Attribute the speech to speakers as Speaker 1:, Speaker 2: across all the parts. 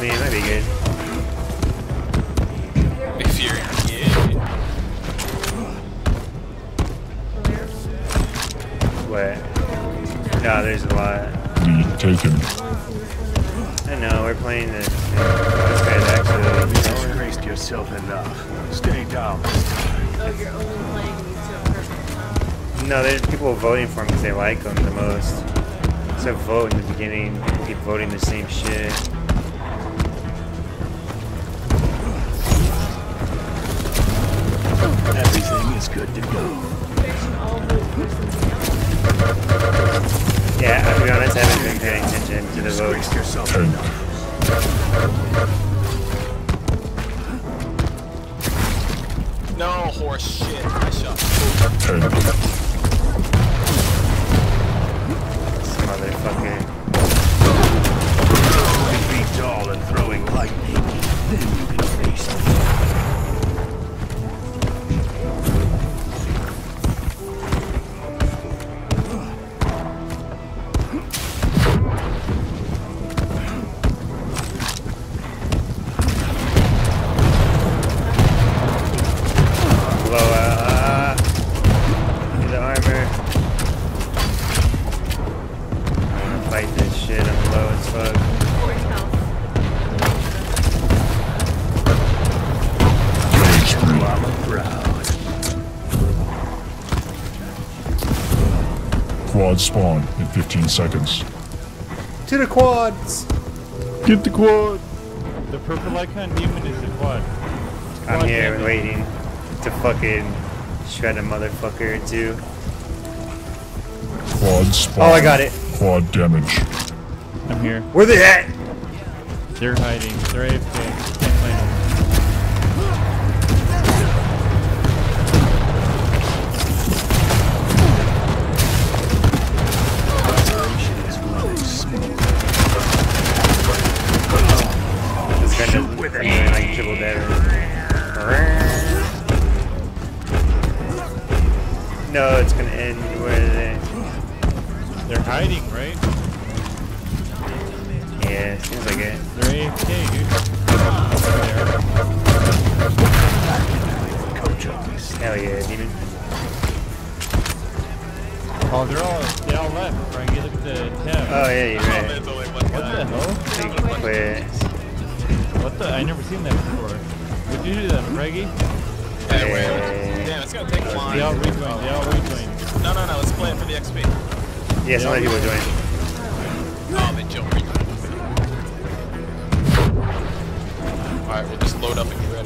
Speaker 1: mean, it might be good.
Speaker 2: If you're
Speaker 1: What? No, there's a lot.
Speaker 3: Lead taken.
Speaker 1: I know, we're playing this. This guy's actually.
Speaker 4: You disgraced yourself enough. Stay down this time.
Speaker 5: Oh, you're only playing these two perfect.
Speaker 1: No, there's people voting for him because they like him the most. So vote in the beginning, people keep voting the same shit.
Speaker 4: Everything is good to go.
Speaker 1: Yeah, to be honest, I haven't been paying attention to the votes.
Speaker 4: Disgraced yourself enough.
Speaker 2: no horse shit. I shot.
Speaker 3: 10.
Speaker 1: This motherfucker.
Speaker 4: Be tall and throwing lightning. Then you can face me.
Speaker 3: Quad spawn in 15 seconds.
Speaker 1: To the quads!
Speaker 6: Get the quad! The purple icon demon is the quad.
Speaker 1: I'm here waiting to fucking shred a motherfucker or two.
Speaker 3: Quad spawn.
Speaker 1: Oh, I got it.
Speaker 3: Quad damage.
Speaker 6: I'm here.
Speaker 1: Where they at?
Speaker 6: They're hiding. They're AFK. Can't find them.
Speaker 1: Like triple damage. No, it's gonna end. Where are they?
Speaker 6: They're hiding, right?
Speaker 1: Yeah, seems like it.
Speaker 6: They're AFK, dude.
Speaker 1: Hell yeah, demon.
Speaker 6: Oh, they all left. Frankie, look at the tab.
Speaker 1: Oh yeah, you're right.
Speaker 2: There's only one
Speaker 6: What
Speaker 2: guy.
Speaker 6: the hell?
Speaker 1: Big quit.
Speaker 6: What the? I never seen that before. What'd you do then, Frankie?
Speaker 2: Hey, wait. Damn, it's gonna take a while.
Speaker 6: They all rejoined. They all rejoined.
Speaker 2: No, let's play it for the XP.
Speaker 1: Yeah, so many people joined.
Speaker 2: Oh, they jumped. Alright, we'll just load up and get ready.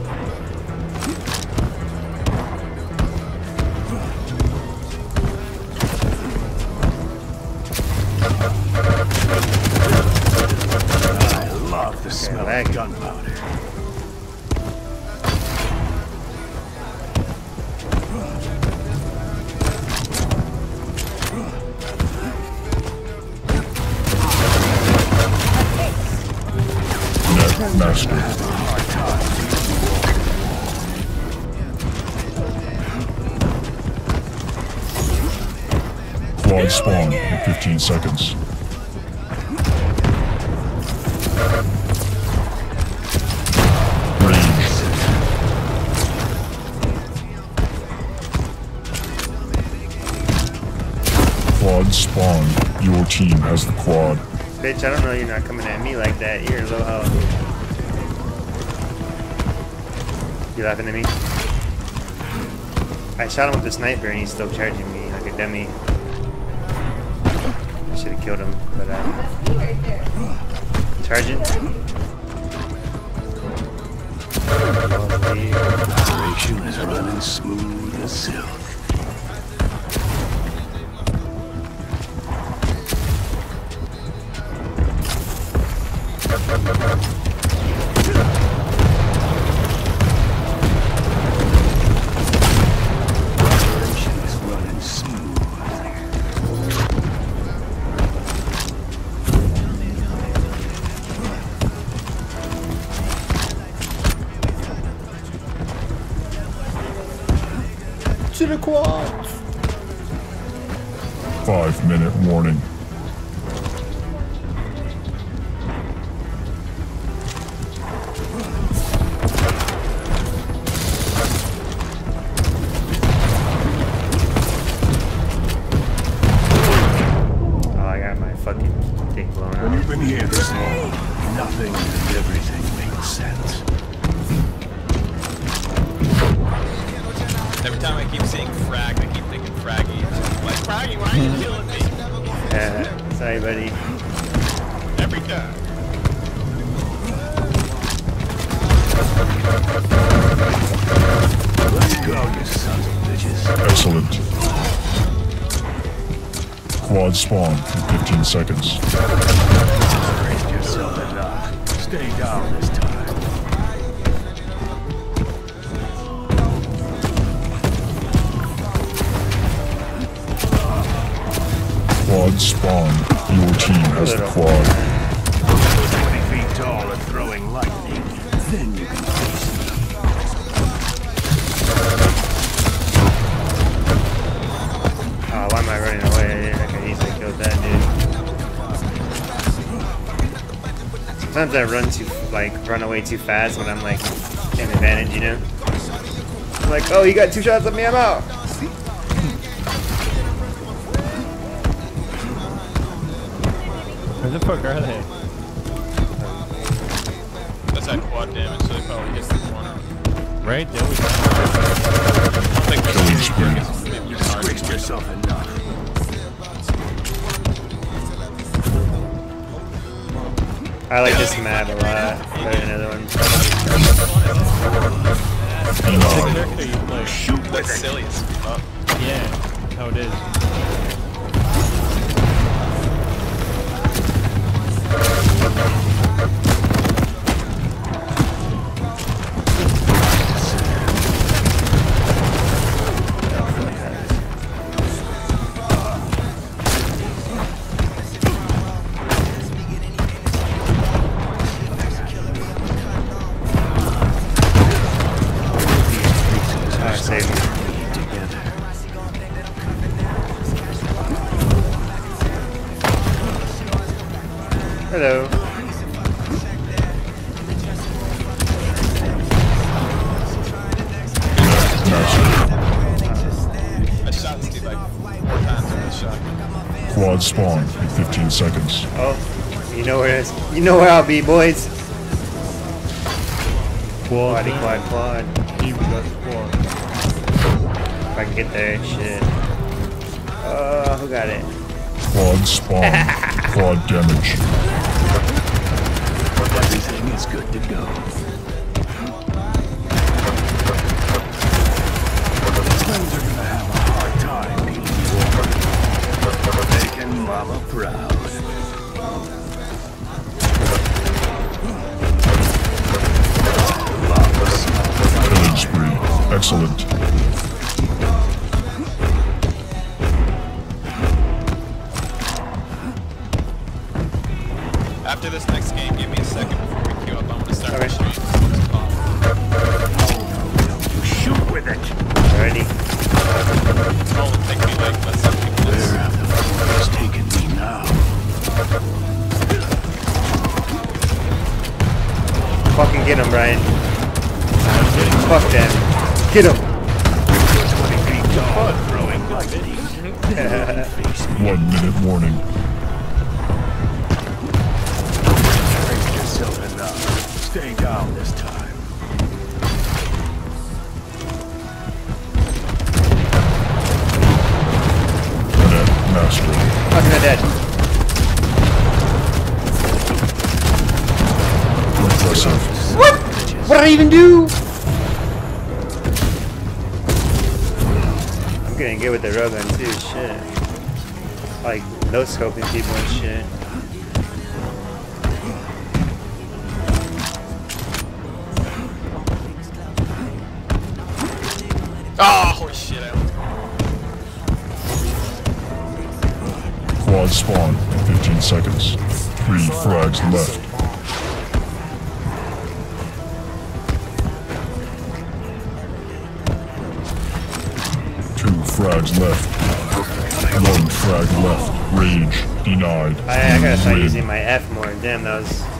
Speaker 4: I love the smell of gunpowder.
Speaker 3: Net master. Quad spawn in 15 seconds. Quad spawn. Your team has the quad.
Speaker 1: Bitch, I don't know you're not coming at me like that. You're low health. You laughing at me? I shot him with the sniper and he's still charging me like a dummy. I should have killed him, but charging.
Speaker 4: Operation is running smooth as silk. Operation is running smooth.
Speaker 1: To the quad!
Speaker 3: 5-minute warning.
Speaker 4: nothing and everything makes sense.
Speaker 2: Every time I keep seeing frag, I keep thinking fraggy. Like, fraggy, why are you killing me?
Speaker 1: Sorry, buddy.
Speaker 2: Every time.
Speaker 4: Let's go, you sons of bitches.
Speaker 3: Excellent. Quad spawn in 15 seconds.
Speaker 4: Brace yourself enough. Stay down this time.
Speaker 3: Quad spawn. Your team has the quad.
Speaker 4: 20 feet tall and throwing lightning. Then you can face me.
Speaker 1: Oh, why am I running away? I could easily kill that dude. Sometimes I run away too fast when I'm like an advantage, you know? I'm like, oh, you got 2 shots at me, I'm out.
Speaker 6: Where the fuck are they?
Speaker 2: That's that quad damage, so they probably hit the corner.
Speaker 6: Right? There we go.
Speaker 2: I don't think
Speaker 3: Killing
Speaker 2: that's
Speaker 3: spree.
Speaker 4: You squeezed yourself enough.
Speaker 1: I like this map a lot. Better than another one.
Speaker 6: The character you play.
Speaker 2: That's silly as fuck.
Speaker 6: Yeah, how it is.
Speaker 1: Save me. Hello.
Speaker 2: I shot this dude like 4 times in this shot.
Speaker 3: Quad spawn in 15 seconds.
Speaker 1: Oh, you know where it is. You know where I'll be, boys.
Speaker 6: Quad.
Speaker 1: Quad.
Speaker 6: Here we got squad.
Speaker 1: If I can get there, shit. Who got it?
Speaker 3: Quad spawn. Quad damage.
Speaker 4: Everything is good to go. Friends are gonna have a hard time beating you over. Making Mama proud.
Speaker 3: Killing spree. Excellent.
Speaker 2: After this next game, give me a second before we queue up. I'm gonna start my
Speaker 1: Okay.
Speaker 2: stream.
Speaker 4: Shoot with it.
Speaker 1: Already?
Speaker 2: Oh, it'll take me like less than 2 minutes.
Speaker 4: Where have the fuckers taken me now?
Speaker 1: Fucking get him, Brian. Fuck them. Get him.
Speaker 4: 20 feet tall and throwing lightning. Then you can face me.
Speaker 3: 1 minute warning.
Speaker 4: Brace yourself enough. Stay down this time.
Speaker 3: Net mastery.
Speaker 1: Fucking dead.
Speaker 3: Impressive.
Speaker 1: What? What did I even do? I'm getting good with the railgun too, shit. Like, no scoping people and shit.
Speaker 2: Oh, holy shit.
Speaker 3: Quad spawn in 15 seconds. 3 frags left. Two frags left. 1 frag left. Rage denied.
Speaker 1: I gotta start
Speaker 3: Win.
Speaker 1: using my F more. Damn, that was